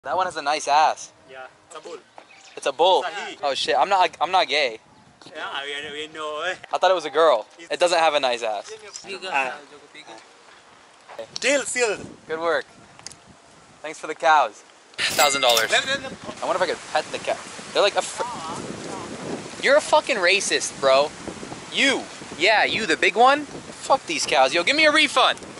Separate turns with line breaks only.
That one has a nice ass.
Yeah, it's a bull.
It's a bull.
It's a he.
Oh shit, I'm not gay.
Yeah, we know.
I thought it was a girl. It doesn't have a nice ass.
Deal sealed.
Good work. Thanks for the cows. $1,000. I wonder if I could pet the cow. They're like You're a fucking racist, bro. You. Yeah, you, the big one. Fuck these cows. Yo, give me a refund.